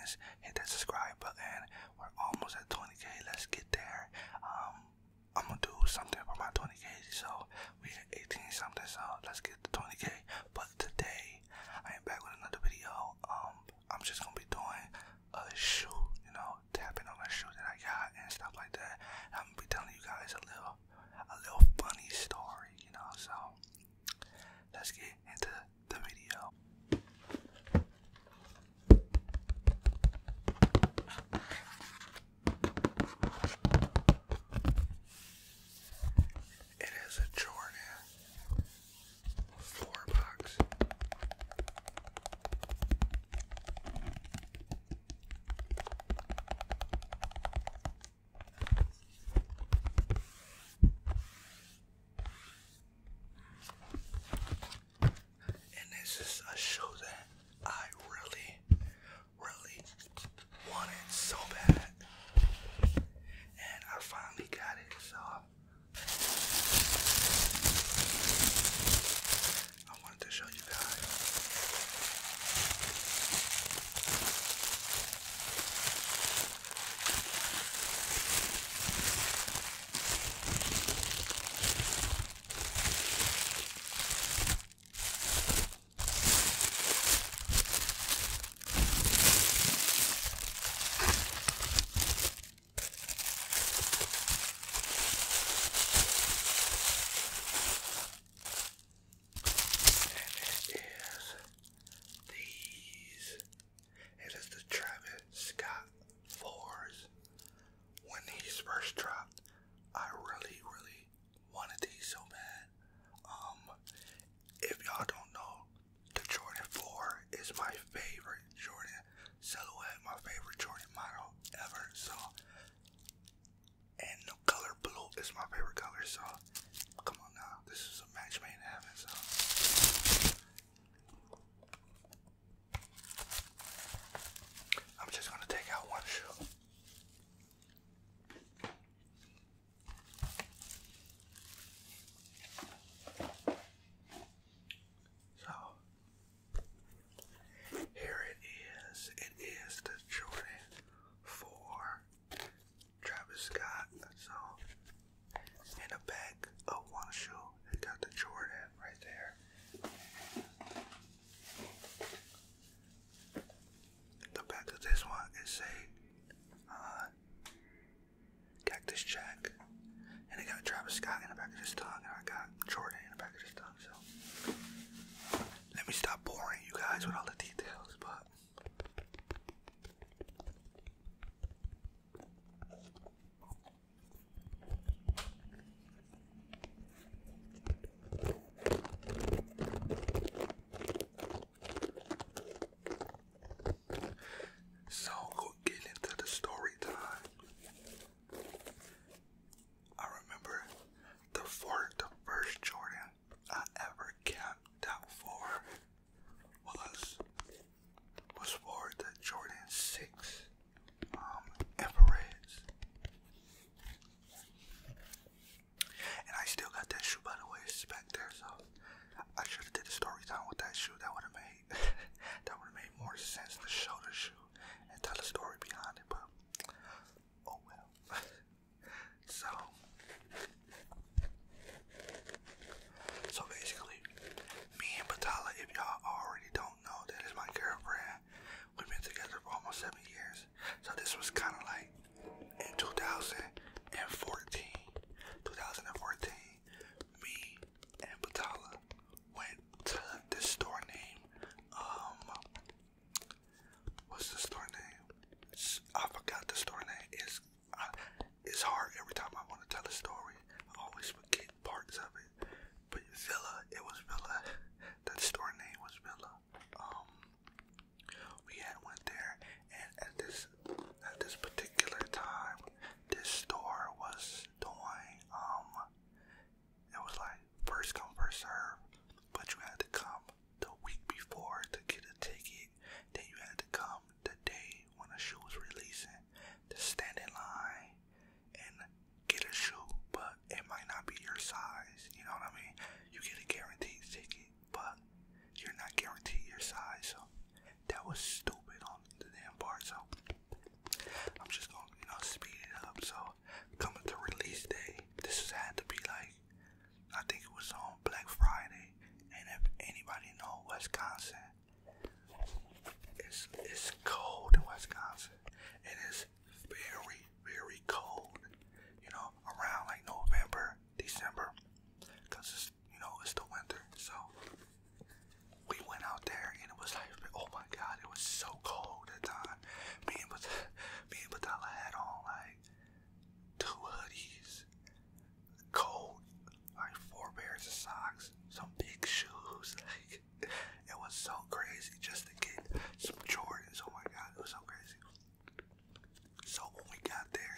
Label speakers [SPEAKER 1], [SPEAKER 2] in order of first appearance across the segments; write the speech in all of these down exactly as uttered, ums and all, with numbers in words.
[SPEAKER 1] guys. Hit that subscribe button. We're almost at twenty K. Let's get there. Um, I'm gonna do something for my twenty K. So we at eighteen something. So let's get to twenty K. But today I am back with another video. Um, I'm just gonna be doing a shoe, you know, tapping on a shoe that I got and stuff like that. I'm gonna be telling you guys a little, a little funny story, you know. So let's get into the video. It is a Jordan four box. This is a shoe that I really, really wanted so bad, and I finally got it. So I wanted to show you guys. First dropped, I really, really wanted these so bad. Um, if y'all don't know, the Jordan four is my favorite Jordan silhouette, my favorite Jordan model ever. So, and the color blue is my favorite color. So, come on now, this is a match made in heaven. So, I'm just gonna take out one shoe. This one is a uh, Cactus Jack, and it got Travis Scott in the back of his tongue, and I got Jordan in the back of his tongue. So let me stop boring you guys with all the details, but so getting into the story time. I remember the for the first Jordan I ever camped out for was was for the Jordan six um, infrareds, and I still got that shoe, by the way. It's back there, so I should have did a story time with that shoe. That would have made that would have made more sense to show the shoe and tell a story behind it, but oh well. so so basically, me and Batala, if y'all already don't know, that is my girlfriend. We've been together for almost seven years. So this was kind of like in two thousand fourteen. twenty fourteen, me and Batala went to this store named um what's the store name? It's, I forgot the store name. It's uh, it's hard every time I want to tell a story. I always forget parts of it. But Villa, it was Villa. The store name was Villa. Um, we had went there, and at this at this particular Wisconsin. It's it's cold in Wisconsin. It is very, very cold. You know, around like November, December, cause it's, you know, it's the winter. So we went out there and it was like, oh my God, it was so cold at the time. Me and Bat me and Batala had on like two hoodies, cold, like four pairs of socks, some big shoes. Like, it was so crazy just to get some Jordans. Oh my God, it was so crazy. So when we got there,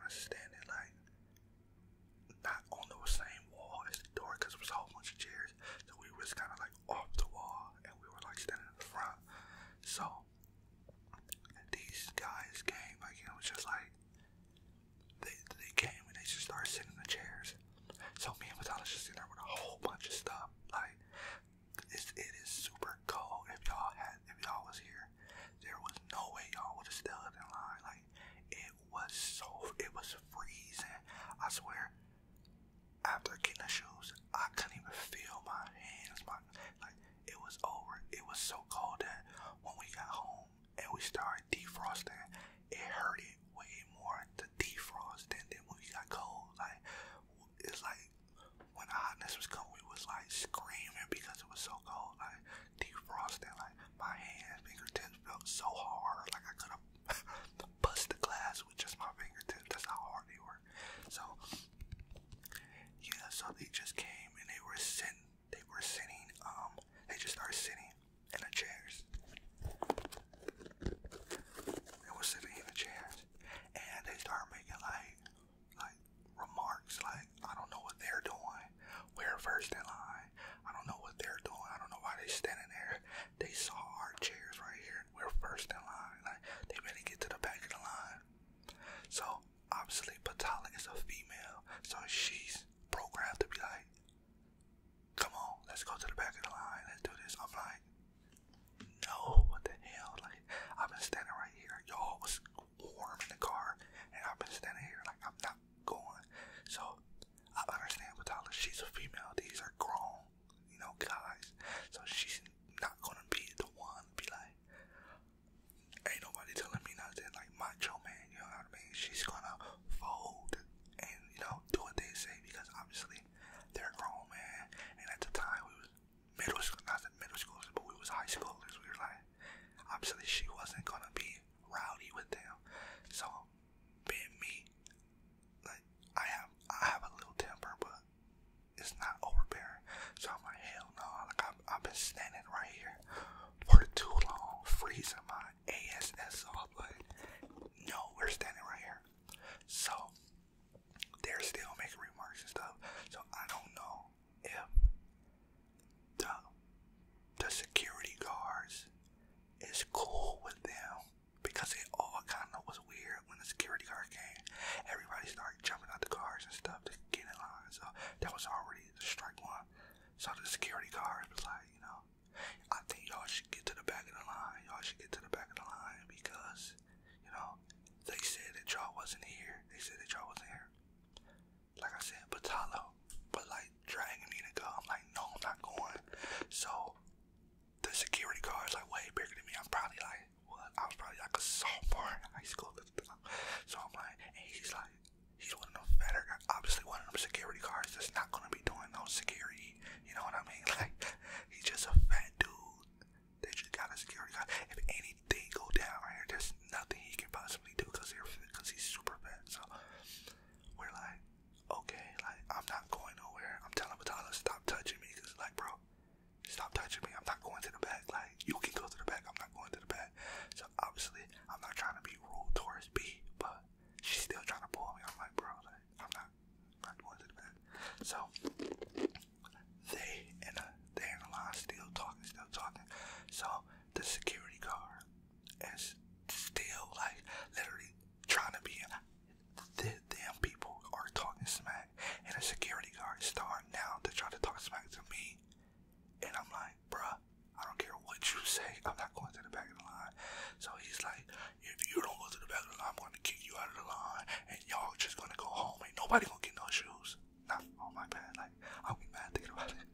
[SPEAKER 1] of standing like not on the same wall as the door because it was a whole bunch of chairs. So we was kind of like off the wall and we were like standing in the front. So these guys came, like it was just like they they came and they just started sitting in the chairs. So me and Matala just sitting there with a whole bunch of stuff. Like it's, it is super cold. If y'all had, if y'all was here, there was no way y'all would have stood in line. Like it was so, it was freezing. I swear. After getting the shoes, I couldn't even feel my hands. My like it was over. It was so cold that when we got home and we started defrosting, it hurted way more to defrost than, than when we got cold. Like it's like when the hotness was coming, we was like screaming because it was so cold. Like defrosting, like my hands, fingertips felt so hard. Like I could have bust the glass with just my fingertips. That's how hard they were. So. Yeah, so they just came and they were sitting, they were sitting, um, they just started sitting in the chairs. They were sitting in the chairs and they started making like, like remarks like, I don't know what they're doing. We're first in line. I don't know what they're doing. I don't know why they standing there. They saw our chairs right here. We're first in line. Like, they better get to the back of the line. So, obviously, Patala is a female. So she's programmed to be like, come on, let's go to the back of the line, let's do this. I'm like, no, what the hell? Like, I've been standing right here. Y'all was warm in the car, and I've been standing here like I'm not going. So, I understand Patala, she's a female. These are grown, you know, guys. So she's not gonna be the one to be like, ain't nobody telling me nothing, like macho man, you know what I mean? She's gonna fold and, you know, do what they say because obviously they're grown, man. And at the time we was middle school, not the middle schoolers, but we was high schoolers. We were like, obviously she wasn't gonna be rowdy with them. So being me, like I have I have a little temper, but it's not overbearing. So I'm like, hell no. Like I've, I've been standing right here for too long, freezing my ass off. Like, no, we're standing right here. So they're still making remarks and stuff. So I don't know if the the security guards is cool with them because it all kind of was weird when the security guard came. Everybody started jumping out the cars and stuff to get in line. So that was already the strike one. So the security guard was like, you know, I think y'all should get to the back of the line. Y'all should get to the back of the line because, you know, they said that y'all wasn't here. They said that y'all wasn't here. Like I said, Patalo, but like dragging me to go. I'm like, no, I'm not going. So the security guard's like way bigger than me. I'm probably like, what? I was probably like a sophomore in high school at the time. So I'm like, and he's like, he's one of them fatter guys. Obviously one of them security guards that's not gonna be doing no security. You know what I mean? Like, he's just a fat dude. They just got a security guard. If anything go down right here, there's nothing he can possibly do because he's super fat. So we're like, okay, like I'm not going nowhere. I'm telling Patala, stop touching me, cause like, bro, stop touching me. I'm not going to the back. Like, you can go to the back. I'm not going to the back. So obviously, I'm not trying to be rude towards B, but she's still trying to pull me. I'm like, bro, like, I'm not, I'm not going to the back. So they in the they in the line still talking, still talking. So the security guard is still like literally trying to be. The damn people are talking smack, and the security guard is starting now to try to talk smack to me. And I'm like, bruh, I don't care what you say, I'm not going to the back of the line. So he's like, if you don't go to the back of the line, I'm going to kick you out of the line, and y'all just going to go home. Ain't nobody going to get no shoes. Nah, oh my bad, like, I'll be mad thinking about it.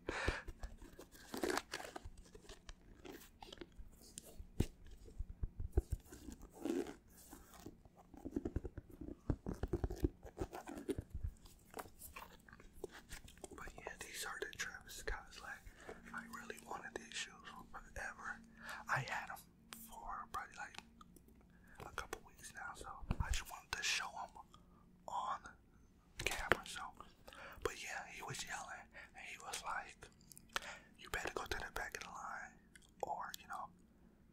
[SPEAKER 1] But yeah, these are the Travis Scotts. Like, I really wanted these shoes forever. I had them for probably like a couple weeks now, so I just wanted to show them on camera. So, but yeah, he was yelling and he was like, "You better go to the back of the line, or you know,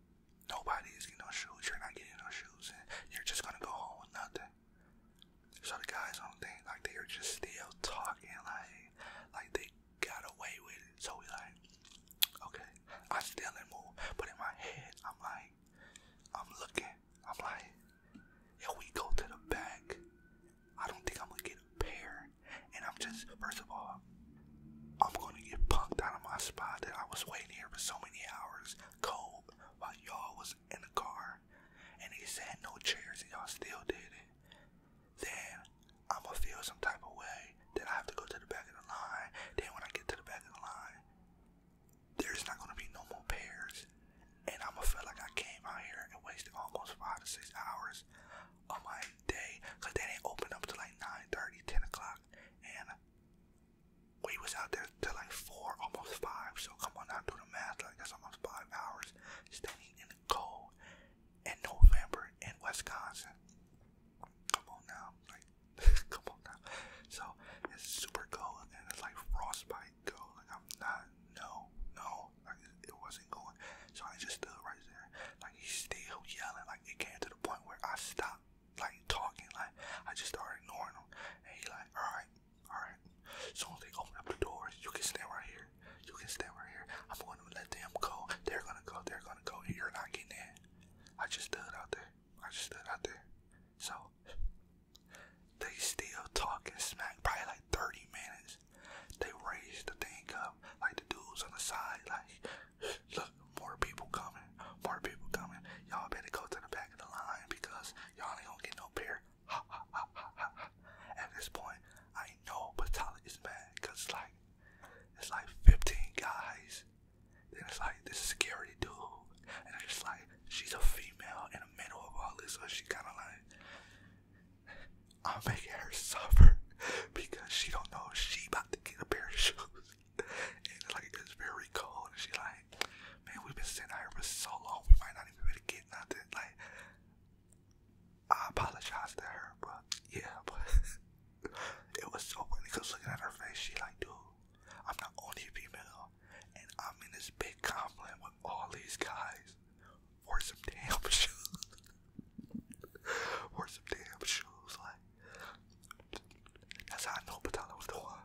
[SPEAKER 1] nobody is getting no shoes. You're not getting no shoes, and you're just gonna go home with nothing." So the guys on the thing, like they were just still talking, like like they got away with it. So we like, okay, I still didn't move, but in my head, I'm like, I'm looking, I'm like, if we go to the back, I don't think I'm gonna get a pair. And I'm just, first of all, I'm gonna get punked out of my spot that I was waiting here for so many hours, cold, while y'all was in the car, and they said no chairs, and y'all still did it. Then I'm gonna feel some type of way that I have to go to the back of the line. Then when I get to the back of the line, there's not gonna be no more pairs, and I'm gonna feel like I came out here and wasted almost five to six hours of my day, cause they didn't open up till like nine thirty, ten o'clock, and we was out there till like four, almost five. So come on now, do the math. Like that's almost five hours standing in the cold in November in Wisconsin. Come on now, like come on now. So it's super cold and it's like frostbite cold. Like I'm not, no, no, like it wasn't going. So I just stood right there. Like he's still yelling. Like it came to the point where I stopped like talking. Like I just started ignoring him. And he like, all right, all right. As soon as they open up the doors, you can stand right here. You can stand right here. I'm going to let them go. They're gonna go. They're gonna go. And you're not getting in. I just stood out there. I just stood out there. So they still talking smack. Probably like thirty minutes. They raised the thing up. Like the dudes on the side. Like, look, more people coming. More people coming. Y'all better go to the back of the line because y'all ain't gonna get no pair. Ha ha ha ha ha. At this point, I know Batala is mad because like it's like fifteen guys. Then it's like this security dude, and it's just like she's a female in the middle of all this, so she kind of like I'm making her suffer because she don't know if she about to get a pair of shoes, and like it's very cold, and she like, man, we've been sitting out here for so long, we might not even be able to get nothing. Like I apologize to her, but yeah, but. It was so funny because looking at her face, she like, dude, I'm the only female, and I'm in this big complex with all these guys for some damn shoes. For some damn shoes, like, that's how I know Batala was the one.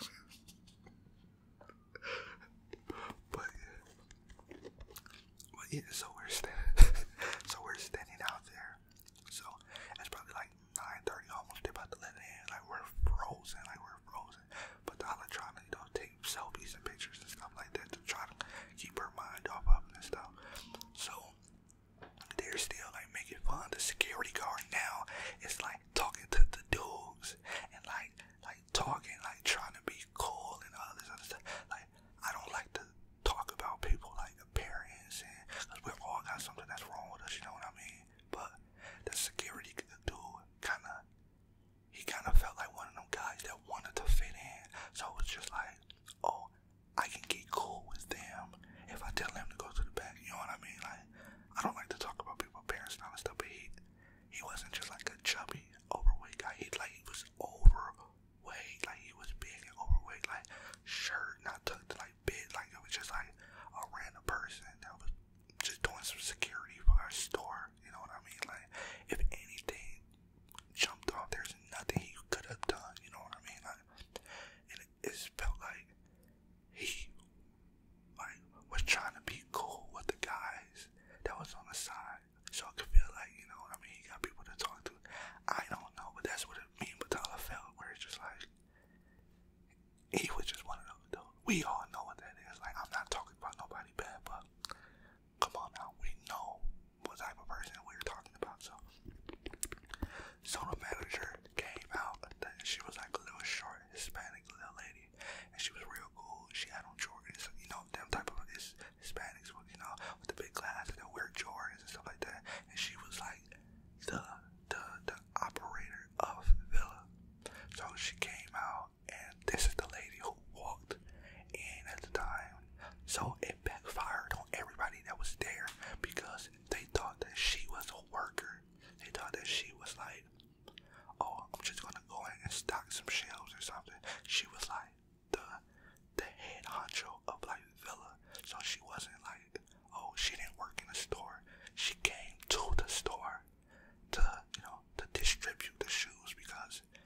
[SPEAKER 1] But yeah, but yeah, so we're standing, so we're standing out there. So it's probably like nine thirty, almost they about to let it in. Like we're frozen, like we're frozen. But Tyler trying to, you know, take selfies and pictures and stuff like that to try to keep her mind off of it and stuff. So they're still like making fun. The security guard now is like talking to the dudes and like like talking, like trying to be cool and all this other stuff. Like I don't like to talk about people like appearance and because we all got something that's wrong with us, you know what I mean? But the security dude kind of, he kind of felt like one of them guys that wanted to fit in. So it was just like, oh, I can get cool with them if I tell them to go to the back. You know what I mean? Like, I don't like to talk about people's parents and all that stuff, but he, he wasn't just like a chubby, overweight guy. He like he was overweight, like he was big and overweight, like shirt not tucked like big, like it was just like a random person that was just doing some security for our store. You know what I mean? Like, if anything jumped off, there's nothing he could have done. You know what I mean? Like, and it, it felt like he like was trying to be cool with the guys that was on the side, so I could feel like, you know what I mean, he got people to talk to. I don't know, but that's what it, me and Batala felt, where it's just like he was just one of those dudes. We all know what that is. Like, I'm not talking about nobody bad, but come on now, we know what type of person we're talking about. So, so the manager came out, and she was like a little short Hispanic little lady, and she was real cool. She had on Jordans, you know, them type of his, Hispanics, with, you know, with the big glasses that wear Jordans and stuff like that. And she was like the the the operator of Villa. So she came out, and this is the lady who walked in at the time. So it backfired on everybody that was there because they thought that she was a worker. They thought that she was like, oh, I'm just gonna go in and stock some shelves or something. She was like the the head honcho of like Villa. So she wasn't like, oh, she didn't work in the store. She came to the store to, you know, to distribute the shoes because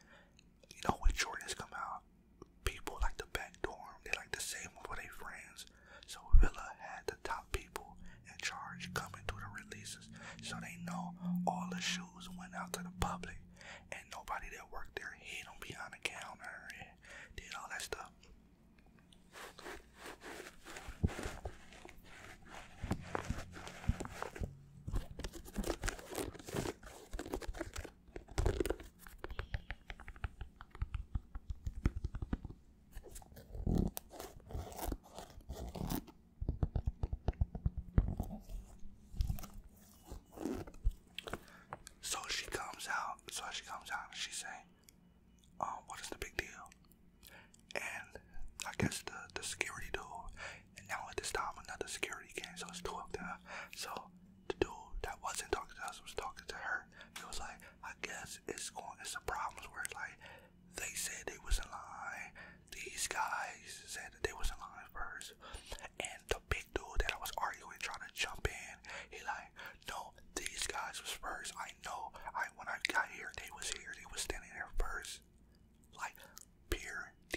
[SPEAKER 1] say, um, what is the big deal? And I guess the, the security dude, and now at this time another security came, so it's two of them. So the dude that wasn't talking to us was talking to her. He was like, I guess it's going, it's a problem where it's like, they said they was in line. These guys said that they was in line first. And the big dude that I was arguing trying to jump in, he like, no, these guys was first. I know. I when I got here, they was here. They was standing there first. Like, pure D.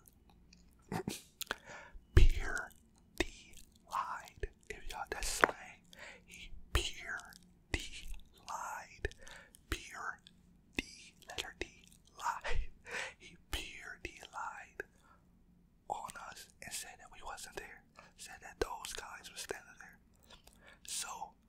[SPEAKER 1] pure D lied. If y'all, that's slang. He pure D lied. Pure D, letter D, lied. He pure D lied on us and said that we wasn't there. Said that those guys were standing there. So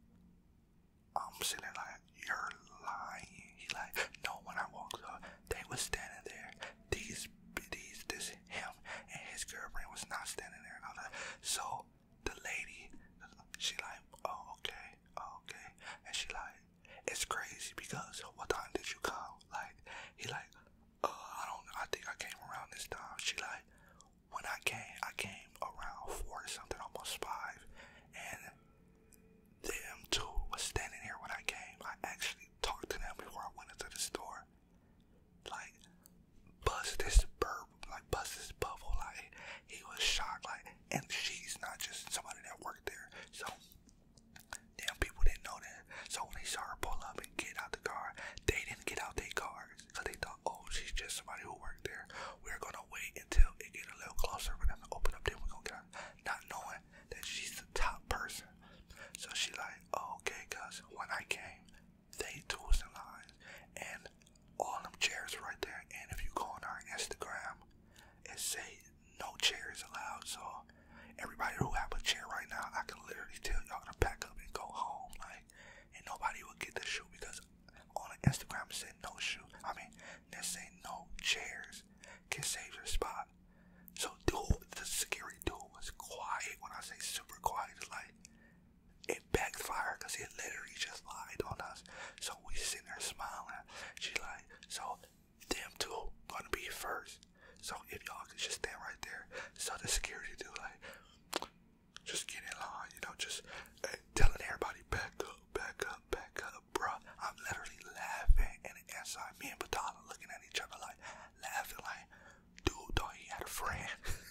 [SPEAKER 1] I'm sitting there like, you're lying. He like, no, when I walked up, they was standing there. These, these, this, him and his girlfriend was not standing there and all that. So the lady, she like, oh, okay, oh, okay. And she like, it's crazy because what time did you come? Like, he like, uh, I don't know, I think I came around this time. She like, when I came, I came around four or something, almost five. And them two was standing here when I came. I actually talked to them before I went into the store. Like, bust this burp, like bust this bubble. Like, he was shocked. Like, and she's not just somebody that worked there. So, damn, people didn't know that. So when they saw her pull up and get out the car, they didn't get out their cars. Because they thought, oh, she's just somebody who worked there. We're going to wait until it get a little closer for them to open up. Then we're going to get out. Not knowing that she's the top person. So she like, oh, okay, cause when I came, they two was in line, and all them chairs are right there. And if you go on our Instagram, it say no chairs allowed. So everybody who have a chair right now, I can literally tell y'all to pack up and go home. Like, and nobody will get the shoe because on the Instagram it said no shoe. I mean, they say no chairs can save your spot. So dude, the security dude was quiet. When I say super quiet, it's like, it backfired because it literally just lied on us. So we sitting there smiling. She like, so them two gonna be first. So if y'all could just stand right there. So the security dude like, just get in line, you know, just uh, telling everybody back up, back up, back up, bro. I'm literally laughing, and inside me and Batala looking at each other like, laughing like, dude thought he had a friend.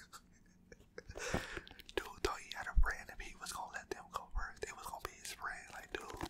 [SPEAKER 1] Dude thought he had a friend. If he was gonna let them go first, they was gonna be his friend. Like, dude.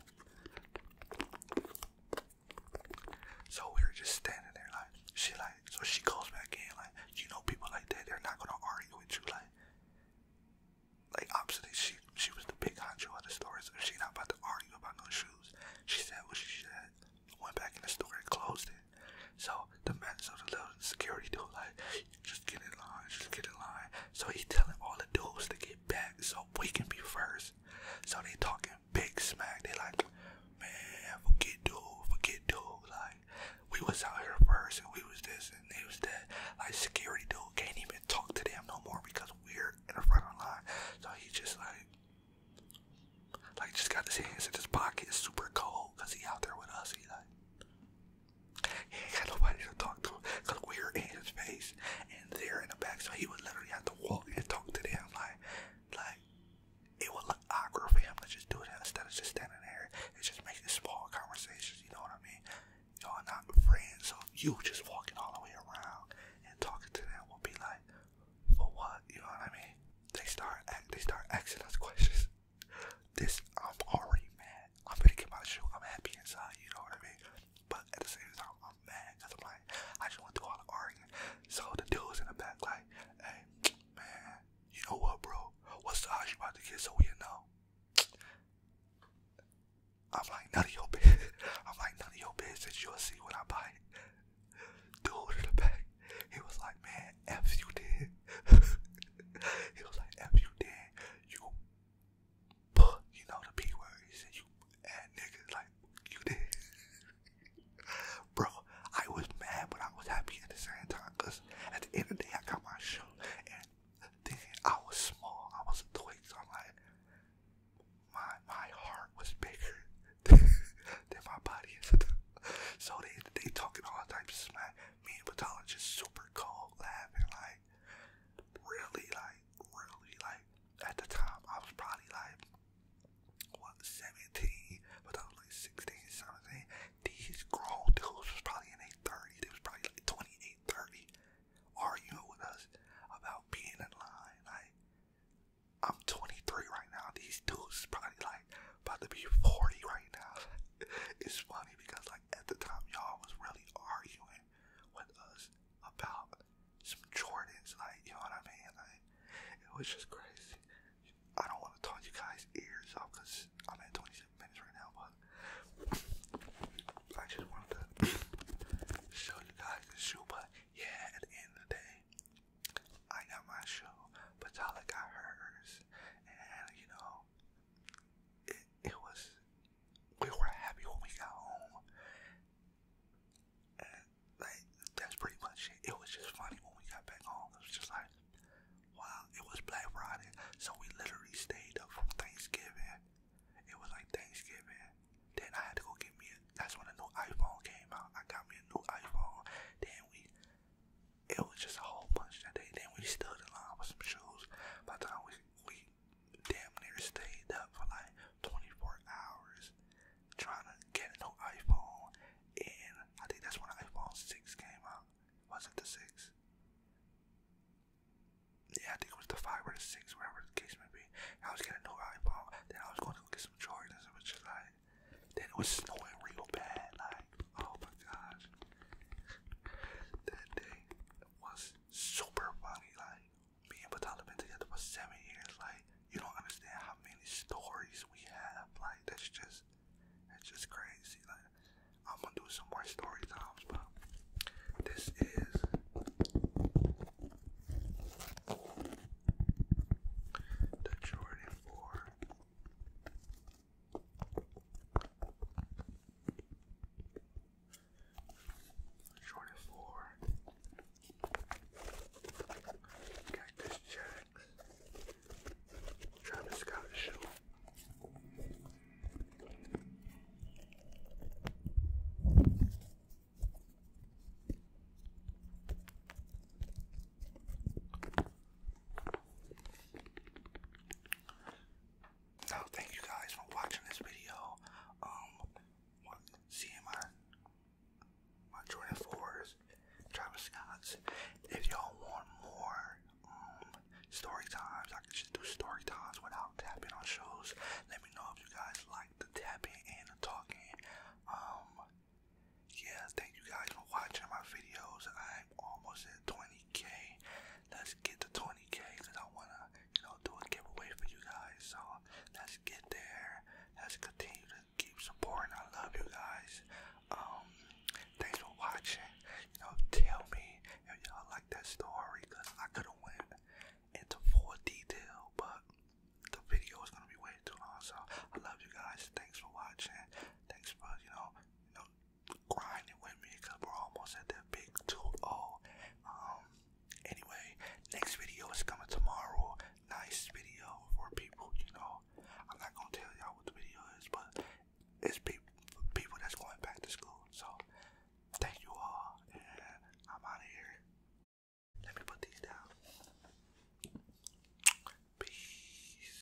[SPEAKER 1] So we were just standing there like, she like, so she goes back in like, you know, people like that, they're not gonna argue with you. Like, like obviously she she was the big honcho of the store, so she not about to argue about no shoes. She said what she said, went back in the store and closed it. So the man, so the little security dude like, just get in line, just get in line. So he telling all the dudes to get back so we can be first. So they talking big smack. They like, man, forget dude, forget dude. Like, we was out here first and we was this and they was that. Like, security dude can't even talk to them no more because we're in the front of the line. So he just like, like just got his hands in his pocket, super cold because he out there with us. He like, he ain't got nobody to talk to because we're in his face and they're in the back. So he would literally have to walk and talk to them. Like, like it would look awkward for him to just do that instead of just standing there and just making small conversations. You know what I mean? Y'all not friends, so you just walking all the way around and talking to them will be like, for what? You know what I mean? They start act, they start asking us questions. This, I'm already mad. I'm gonna get my shoe. I'm happy inside. You know what I mean? But at the same time, I'm mad because I'm like, I just went through all the arguing. So the dude's in the back like, hey, man, you know what, bro? What size you about to get so we know? I'm like, none of your business. I'm like, none of your business. You'll see when I buy it. Dude in the back, he was like, man, F you did. He was like, F you did. You put, you know the P word. He said, you add niggas like you did. Bro, I was mad, but I was happy at the same time. Because at the end of the day, I got my shoe. And then I was small. I was a twig. So I'm like, my, my heart was bigger than my body is. So they they talking all types of was just crazy. I don't want to talk you guys' ears off because I'm at twenty-seven minutes right now, but I just wanted to show you guys the shoe. But yeah, at the end of the day, I got my shoe, but Tyler got hers, and you know, it, it was, we were happy when we got home, and like, that's pretty much it. It was just funny when we got back home. It was just like, wow, it was Black Friday, so we literally stayed up from Thanksgiving. It was like Thanksgiving. Then I had to go get me a, that's when the new iPhone came out. I got me a new iPhone. Then we, it was just a whole bunch that day. Then we stood in line with some shoes. By the time we, we damn near stayed up for like twenty-four hours trying to get a new iPhone. And I think that's when the iPhone six came out. Was it the six? Yeah, I think it was the five or the six, whatever the case may be. I was getting a new iPhone. Then I was going to go get some Jordans. It was just like, then it was snowing real bad. Like, oh my gosh. That day was super funny. Like, me and Batal have been together for seven years. Like, you don't understand how many stories we have. Like, that's just, that's just crazy. Like, I'm gonna do some more story times, but this is the Jordan four. Jordan four. Cactus Jacks. Travis Scott shoe. Now, thank you guys for watching this video. Um, seeing my my Jordan fours, Travis Scott's. If y'all want more um story times, I can just do story times without tapping on shows. Let me know if you guys